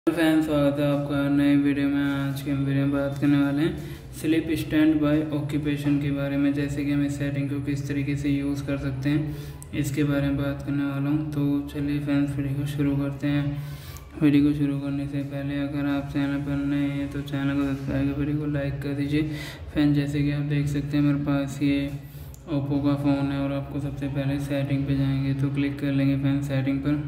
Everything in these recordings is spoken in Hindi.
फैन स्वागत है आपका नए वीडियो में। आज के हम वीडियो में बात करने वाले हैं स्लीप स्टैंड बाय ऑक्यूपेशन के बारे में, जैसे कि हम इस सेटिंग को किस तरीके से यूज़ कर सकते हैं इसके बारे में बात करने वाला हूं। तो चलिए फैंस वीडियो को शुरू करते हैं। वीडियो को शुरू करने से पहले अगर आप चैनल पर नए हैं तो चैनल को सब्सक्राइब कर वीडियो को लाइक कर दीजिए। फैन जैसे कि आप देख सकते हैं मेरे पास ये ओप्पो का फ़ोन है और आपको सबसे पहले सेटिंग पे जाएंगे तो क्लिक कर लेंगे फैन सेटिंग पर।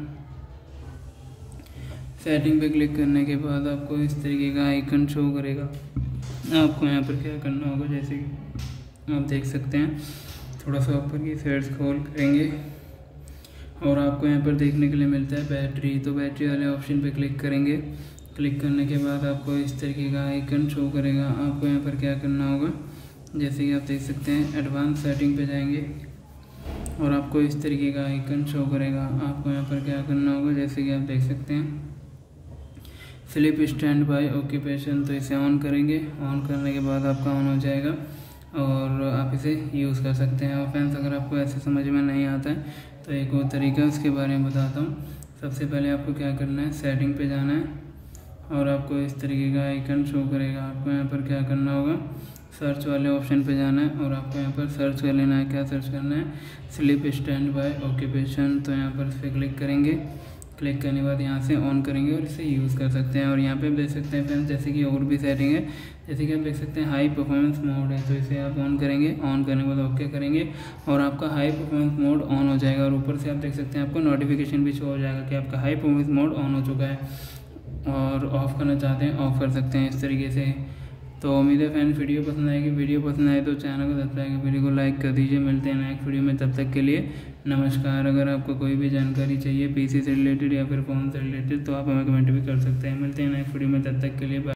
सेटिंग पे क्लिक करने के बाद आपको इस तरीके का आइकन शो करेगा। आपको यहाँ पर क्या करना होगा, जैसे कि आप देख सकते हैं थोड़ा सा ऊपर की साइड स्क्रॉल करेंगे और आपको यहाँ पर देखने के लिए मिलता है बैटरी। तो बैटरी वाले ऑप्शन पे क्लिक करेंगे। क्लिक करने के बाद आपको इस तरीके का आइकन शो करेगा। आपको यहाँ पर क्या करना होगा, जैसे कि आप देख सकते हैं एडवांस सेटिंग पे जाएंगे और आपको इस तरीके का आइकन शो करेगा। आपको यहाँ पर क्या करना होगा, जैसे कि आप देख सकते हैं स्लीप स्टैंड बाय ऑक्यूपेशन, तो इसे ऑन करेंगे। ऑन करने के बाद आपका ऑन हो जाएगा और आप इसे यूज़ कर सकते हैं। और फ्रेंड्स अगर आपको ऐसे समझ में नहीं आता है तो एक और तरीका उसके बारे में बताता हूँ। सबसे पहले आपको क्या करना है, सेटिंग पे जाना है और आपको इस तरीके का आइकन शो करेगा। आपको यहाँ पर क्या करना होगा, सर्च वाले ऑप्शन पे जाना है और आपको यहाँ पर सर्च कर लेना है। क्या सर्च करना है, स्लीप स्टैंड बाय ऑक्यूपेशन। तो यहाँ पर इस पर क्लिक करेंगे। क्लिक करने के बाद यहाँ से ऑन करेंगे और इसे यूज़ कर सकते हैं। और यहाँ पे आप देख सकते हैं फ्रेंड्स, जैसे कि और भी सेटिंग है, जैसे कि आप देख सकते हैं हाई परफॉर्मेंस मोड है, तो इसे आप ऑन करेंगे। ऑन करने के बाद ओके करेंगे और आपका हाई परफॉर्मेंस मोड ऑन हो जाएगा। और ऊपर से आप देख सकते हैं आपको नोटिफिकेशन भी शो हो जाएगा कि आपका हाई परफॉर्मेंस मोड ऑन हो चुका है। और ऑफ़ करना चाहते हैं ऑफ़ कर सकते हैं इस तरीके से। तो उम्मीद है फैन वीडियो पसंद आएगी। वीडियो पसंद आए तो चैनल को सब्सक्राइब कर वीडियो को लाइक कर दीजिए। मिलते हैं नेक्स्ट वीडियो में, तब तक के लिए नमस्कार। अगर आपको कोई भी जानकारी चाहिए पीसी से रिलेटेड या फिर फ़ोन से रिलेटेड तो आप हमें कमेंट भी कर सकते हैं। मिलते हैं नेक्स्ट वीडियो में, तब तक के लिए बाय।